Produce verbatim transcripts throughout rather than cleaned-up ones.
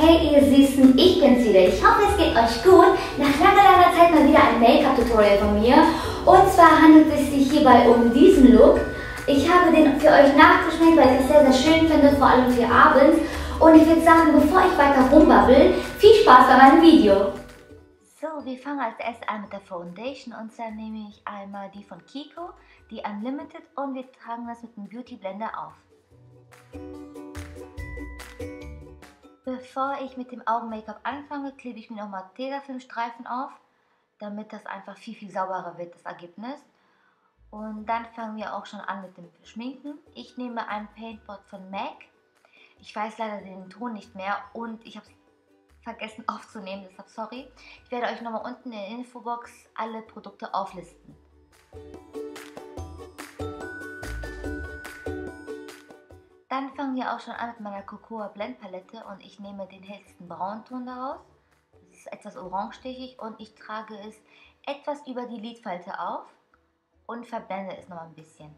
Hey ihr Süßen, ich bin's wieder. Ich hoffe es geht euch gut. Nach langer, langer Zeit mal wieder ein Make-up-Tutorial von mir. Und zwar handelt es sich hierbei um diesen Look. Ich habe den für euch nachgeschminkt, weil ich es sehr, sehr schön finde, vor allem für abends. Und ich würde sagen, bevor ich weiter rumbabbel, viel Spaß bei meinem Video. So, wir fangen als erstes an mit der Foundation. Und zwar nehme ich einmal die von Kiko, die Unlimited, und wir tragen das mit dem Beauty Blender auf. Bevor ich mit dem Augen-Make-up anfange, klebe ich mir nochmal Tesafilmstreifen auf, damit das einfach viel, viel sauberer wird, das Ergebnis. Und dann fangen wir auch schon an mit dem Schminken. Ich nehme ein Paintpot von M A C. Ich weiß leider den Ton nicht mehr und ich habe es vergessen aufzunehmen, deshalb sorry. Ich werde euch nochmal unten in der Infobox alle Produkte auflisten. Dann fangen wir auch schon an mit meiner Cocoa Blend Palette und ich nehme den hellsten Braunton daraus. Das ist etwas orangestechig und ich trage es etwas über die Lidfalte auf und verblende es noch ein bisschen.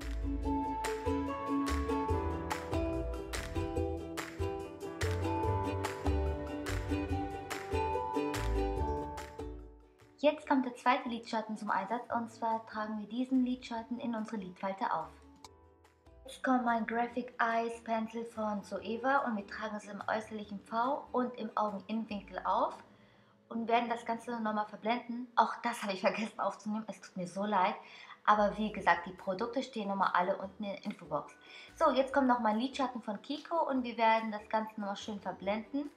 Jetzt kommt der zweite Lidschatten zum Einsatz und zwar tragen wir diesen Lidschatten in unsere Lidfalte auf. Jetzt kommt mein Graphic Eyes Pencil von Zoeva und wir tragen es im äußerlichen V und im Augeninnenwinkel auf und werden das Ganze nochmal verblenden. Auch das habe ich vergessen aufzunehmen, es tut mir so leid. Aber wie gesagt, die Produkte stehen nochmal alle unten in der Infobox. So, jetzt kommt noch mein Lidschatten von Kiko und wir werden das Ganze nochmal schön verblenden.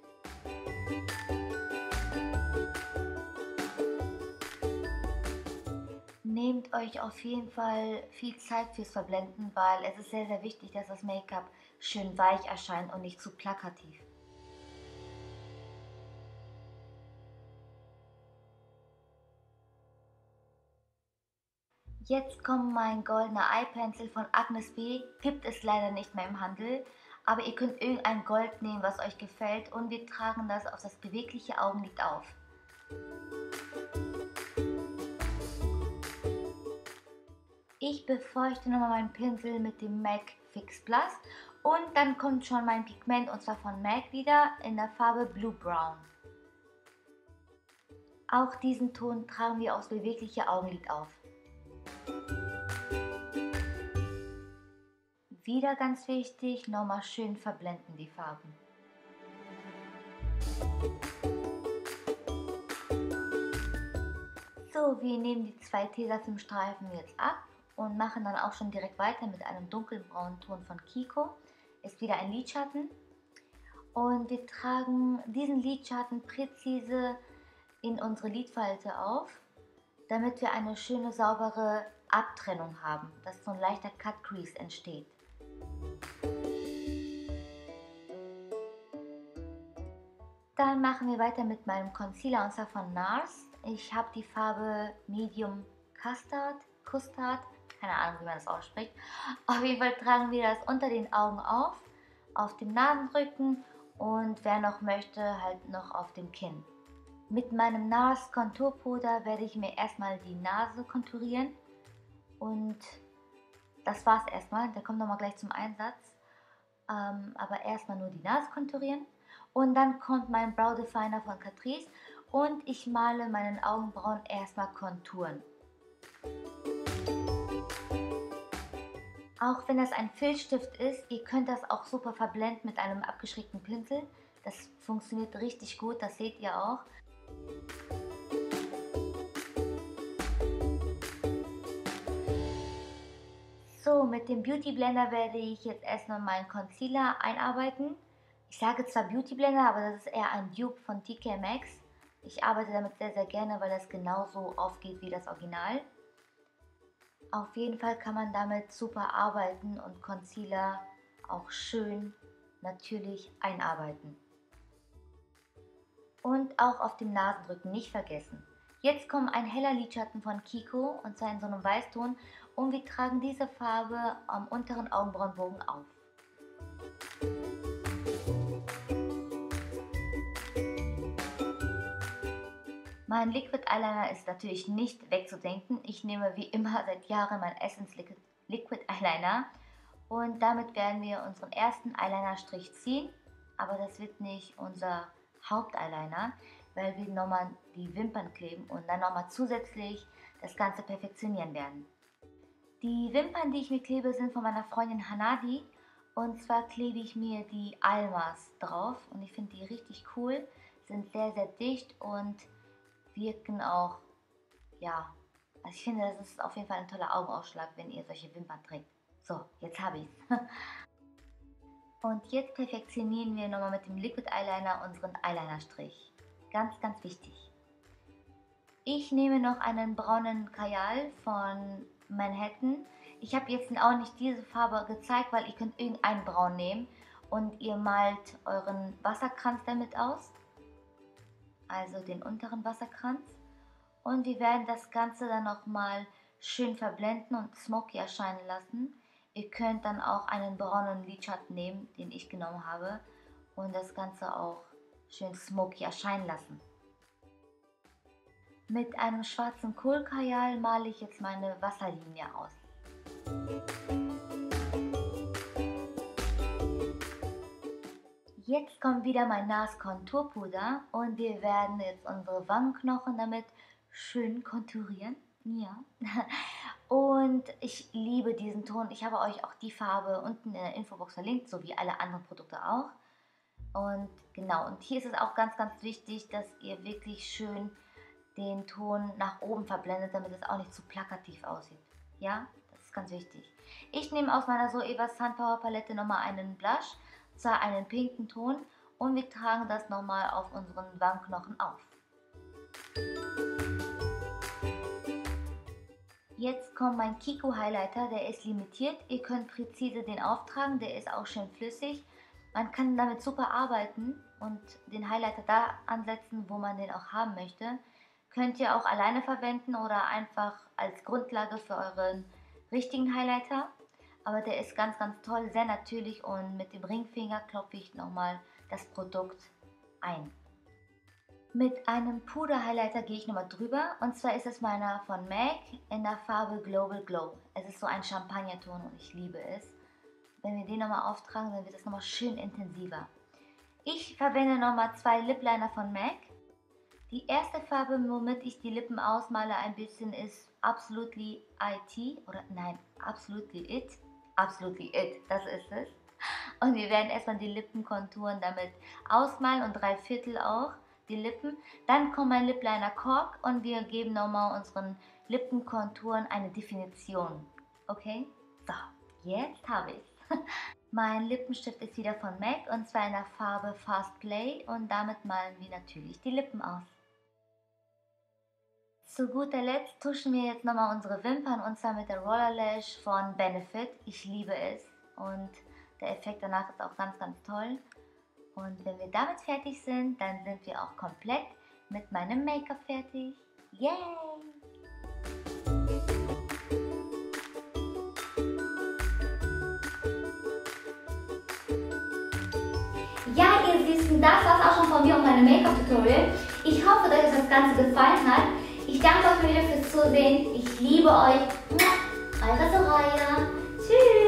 Nehmt euch auf jeden Fall viel Zeit fürs Verblenden, weil es ist sehr, sehr wichtig, dass das Make-up schön weich erscheint und nicht zu plakativ. Jetzt kommt mein goldener Eye Pencil von Agnes B. Gibt es leider nicht mehr im Handel, aber ihr könnt irgendein Gold nehmen, was euch gefällt und wir tragen das auf das bewegliche Augenlid auf. Ich befeuchte nochmal meinen Pinsel mit dem M A C Fix Plus und dann kommt schon mein Pigment und zwar von M A C wieder in der Farbe Blue Brown. Auch diesen Ton tragen wir aufs bewegliche Augenlid auf. Wieder ganz wichtig, nochmal schön verblenden die Farben. So, wir nehmen die zwei Tesafilmstreifen jetzt ab und machen dann auch schon direkt weiter mit einem dunkelbraunen Ton von Kiko. Ist wieder ein Lidschatten. Und wir tragen diesen Lidschatten präzise in unsere Lidfalte auf, damit wir eine schöne, saubere Abtrennung haben, dass so ein leichter Cut Crease entsteht. Dann machen wir weiter mit meinem Concealer und zwar von NARS. Ich habe die Farbe Medium Custard, Custard, keine Ahnung wie man das ausspricht. Auf jeden Fall tragen wir das unter den Augen auf, auf dem Nasenrücken und wer noch möchte, halt noch auf dem Kinn. Mit meinem NARS Konturpuder werde ich mir erstmal die Nase konturieren und das war's erstmal, der kommt nochmal gleich zum Einsatz, ähm, aber erstmal nur die Nase konturieren und dann kommt mein Brow Definer von Catrice und ich male meinen Augenbrauen erstmal Konturen. Auch wenn das ein Filzstift ist, ihr könnt das auch super verblenden mit einem abgeschrägten Pinsel. Das funktioniert richtig gut, das seht ihr auch. So, mit dem Beauty Blender werde ich jetzt erstmal meinen Concealer einarbeiten. Ich sage zwar Beauty Blender, aber das ist eher ein Dupe von T K Maxx. Ich arbeite damit sehr, sehr gerne, weil das genauso aufgeht wie das Original. Auf jeden Fall kann man damit super arbeiten und Concealer auch schön natürlich einarbeiten. Und auch auf dem Nasenrücken nicht vergessen. Jetzt kommt ein heller Lidschatten von Kiko und zwar in so einem Weißton und wir tragen diese Farbe am unteren Augenbrauenbogen auf. Mein Liquid Eyeliner ist natürlich nicht wegzudenken. Ich nehme wie immer seit Jahren mein Essence Liquid, Liquid Eyeliner und damit werden wir unseren ersten Eyeliner-Strich ziehen. aber das wird nicht unser Haupteyeliner, weil wir nochmal die Wimpern kleben und dann nochmal zusätzlich das Ganze perfektionieren werden. Die Wimpern, die ich mir klebe, sind von meiner Freundin Hanadi. Und zwar klebe ich mir die Almas drauf und ich finde die richtig cool, sind sehr, sehr dicht und wirken auch, ja, also ich finde, das ist auf jeden Fall ein toller Augenausschlag, wenn ihr solche Wimpern trägt. So, jetzt habe ich es. Und jetzt perfektionieren wir nochmal mit dem Liquid Eyeliner unseren Eyelinerstrich. Ganz, ganz wichtig. Ich nehme noch einen braunen Kajal von Manhattan. Ich habe jetzt auch nicht diese Farbe gezeigt, weil ihr könnt irgendeinen Braun nehmen und ihr malt euren Wasserkranz damit aus. Also den unteren Wasserkranz. Und wir werden das Ganze dann nochmal schön verblenden und smoky erscheinen lassen. Ihr könnt dann auch einen braunen Lidschatten nehmen, den ich genommen habe, und das Ganze auch schön smoky erscheinen lassen. Mit einem schwarzen Kohlkajal male ich jetzt meine Wasserlinie aus. Jetzt kommt wieder mein NARS Konturpuder und wir werden jetzt unsere Wangenknochen damit schön konturieren. Ja. Und ich liebe diesen Ton. Ich habe euch auch die Farbe unten in der Infobox verlinkt, so wie alle anderen Produkte auch. Und genau, und hier ist es auch ganz, ganz wichtig, dass ihr wirklich schön den Ton nach oben verblendet, damit es auch nicht zu plakativ aussieht. Ja, das ist ganz wichtig. Ich nehme aus meiner Zoeva Sunpower Palette nochmal einen Blush, zwar einen pinken Ton, und wir tragen das nochmal auf unseren Wangenknochen auf. Jetzt kommt mein Kiko Highlighter, der ist limitiert. Ihr könnt präzise den auftragen, der ist auch schön flüssig. Man kann damit super arbeiten und den Highlighter da ansetzen, wo man den auch haben möchte. Könnt ihr auch alleine verwenden oder einfach als Grundlage für euren richtigen Highlighter. Aber der ist ganz, ganz toll, sehr natürlich, und mit dem Ringfinger klopfe ich nochmal das Produkt ein. Mit einem Puder-Highlighter gehe ich nochmal drüber, und zwar ist es meiner von M A C in der Farbe Global Glow. Es ist so ein Champagnerton und ich liebe es. Wenn wir den nochmal auftragen, dann wird es nochmal schön intensiver. Ich verwende nochmal zwei Lip Liner von M A C. Die erste Farbe, womit ich die Lippen ausmale ein bisschen, ist Absolutely I T oder nein, Absolutely It. Absolutely It, das ist es. Und wir werden erstmal die Lippenkonturen damit ausmalen und drei Viertel auch die Lippen. Dann kommt mein Lip Liner Cork und wir geben nochmal unseren Lippenkonturen eine Definition. Okay? So, jetzt habe ich es. Mein Lippenstift ist wieder von M A C und zwar in der Farbe Fast Play, und damit malen wir natürlich die Lippen aus. Zu guter Letzt tuschen wir jetzt nochmal unsere Wimpern, und zwar mit der Roller Lash von Benefit. Ich liebe es und der Effekt danach ist auch ganz, ganz toll. Und wenn wir damit fertig sind, dann sind wir auch komplett mit meinem Make-up fertig. Yay! Ja, ihr Süßen, das war's auch schon von mir und meinem Make-up-Tutorial. Ich hoffe, dass euch das Ganze gefallen hat. Ich danke euch wieder fürs Zusehen. Ich liebe euch. Eure Soraya. Tschüss.